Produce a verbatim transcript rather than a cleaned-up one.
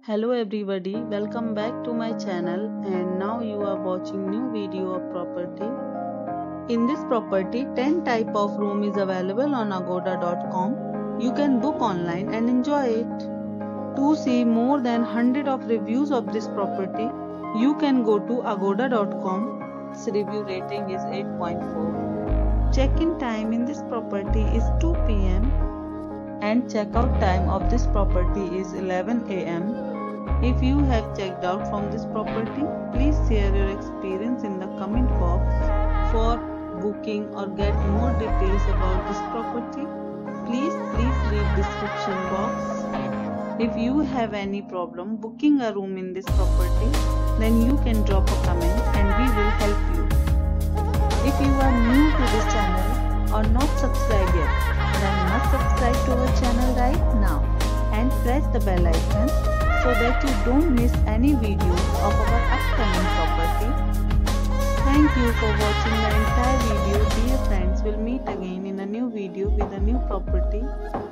Hello everybody, welcome back to my channel, and now you are watching new video of property. In this property, ten type of room is available on agoda dot com. You can book online and enjoy it. To see more than one hundred of reviews of this property, you can go to agoda dot com. Its review rating is eight point four. Check-in time in this property is two p m and check-out time of this property is eleven a m If you have checked out from this property, please share your experience in the comment box. For booking or get more details about this property, please please read description box. If you have any problem booking a room in this property, then you can drop a comment and we will help you. If you are new to this channel or not subscribed yet, then must subscribe to our channel right now and press the bell icon so that you don't miss any video of our upcoming property. Thank you for watching the entire video. Dear friends, we'll meet again in a new video with a new property.